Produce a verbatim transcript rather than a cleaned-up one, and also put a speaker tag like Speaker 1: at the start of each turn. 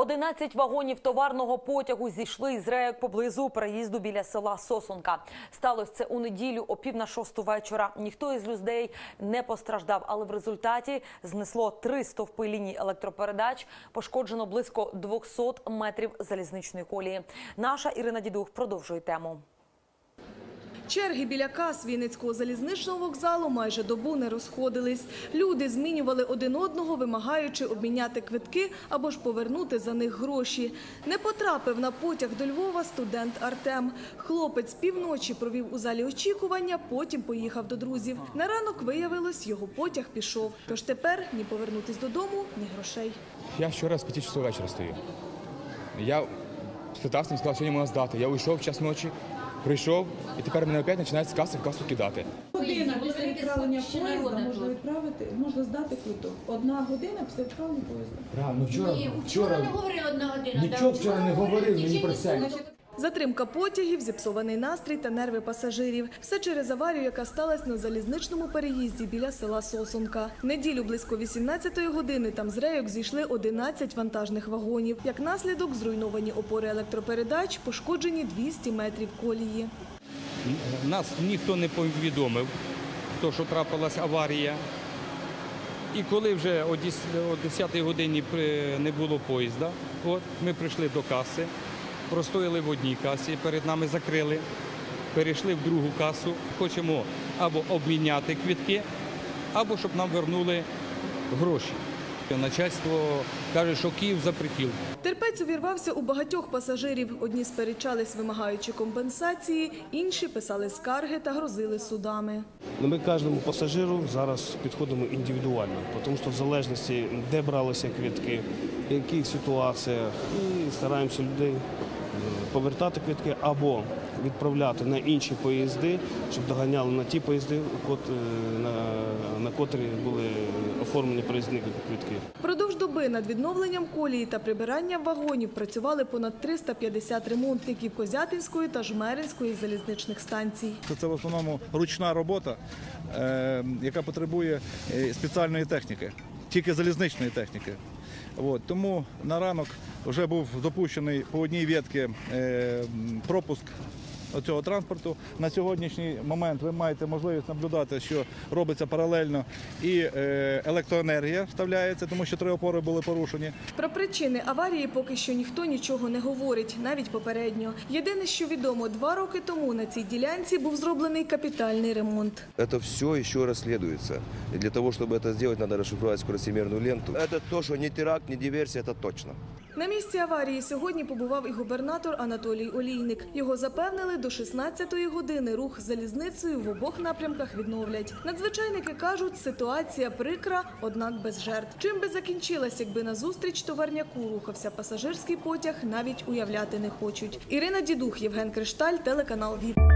Speaker 1: одинадцять вагонів товарного потягу зійшли із рейок поблизу переїзду біля села Сосонка. Сталося це у неділю о пів на шосту вечора. Ніхто із людей не постраждав, але в результаті знесло три стовпи ліній електропередач, пошкоджено близько двохсот метрів залізничної колії. Наша Ірина Дідух продовжує тему.
Speaker 2: Черги біля кас Вінницького залізничного вокзалу майже добу не розходились. Люди змінювали один одного, вимагаючи обміняти квитки або ж повернути за них гроші. Не потрапив на потяг до Львова студент Артем. Хлопець півночі провів у залі очікування, потім поїхав до друзів. На ранок виявилось, його потяг пішов. Тож тепер ні повернутись додому, ні грошей.
Speaker 3: Я вчора з п'яти часов вечора стою. Я спитався, він сказав, сьогодні можна здати. Я уйшов в час ночі. Прийшов, і тепер мене опять починають з каси в касу кидати.
Speaker 4: Година після відправлення поїзда можна відправити, можна здати квиток. Одна година після відправлення поїзда.
Speaker 3: Правильно, вчора,
Speaker 5: Ні, вчора не говорили одна година.
Speaker 3: Нічого вчора не говорив, мені про це.
Speaker 2: Затримка потягів, зіпсований настрій та нерви пасажирів. Все через аварію, яка сталася на залізничному переїзді біля села Сосонка. В неділю близько вісімнадцятої години там з рейок зійшли одинадцять вантажних вагонів. Як наслідок, зруйновані опори електропередач, пошкоджені двісті метрів колії.
Speaker 6: Нас ніхто не повідомив, то, що трапилась аварія. І коли вже о десятій годині не було поїзда, от, ми прийшли до каси. Простояли в одній касі, перед нами закрили, перейшли в другу касу. Хочемо або обміняти квитки, або щоб нам вернули гроші. Начальство каже, що Київ запретив.
Speaker 2: Терпець увірвався у багатьох пасажирів. Одні сперечались, вимагаючи компенсації, інші писали скарги та грозили судами.
Speaker 7: Ми кожному пасажиру зараз підходимо індивідуально, тому що в залежності, де бралися квитки, в яких ситуаціях, і стараємося людей повертати квитки або відправляти на інші поїзди, щоб доганяли на ті поїзди, на котрі були оформлені проїзні квитки.
Speaker 2: Впродовж доби над відновленням колії та прибиранням вагонів працювали понад триста п'ятдесят ремонтників Козятинської та Жмеринської залізничних станцій.
Speaker 8: Це в основному ручна робота, яка потребує спеціальної техніки, тільки залізничної техніки. От, тому на ранок вже був запущений по одній ветці е, пропуск цього транспорту. На сьогоднішній момент ви маєте можливість наблюдати, що робиться паралельно і е, електроенергія вставляється, тому що три опори були порушені.
Speaker 2: Про причини аварії поки що ніхто нічого не говорить, навіть попередньо. Єдине, що відомо, два роки тому на цій ділянці був зроблений капітальний ремонт.
Speaker 9: Це все ще розслідується. І для того, щоб це зробити, треба розшифрувати скоростимірну ленту. Це те, що ні теракт, ні диверсія, це точно.
Speaker 2: На місці аварії сьогодні побував і губернатор Анатолій Олійник. Його запевнили, до шістнадцятої години рух з залізницею в обох напрямках відновлять. Надзвичайники кажуть, ситуація прикра, однак без жертв. Чим би закінчилась, якби назустріч товарняку рухався пасажирський потяг, навіть уявляти не хочуть. Ірина Дідух, Євген Кришталь, телеканал ВІТ.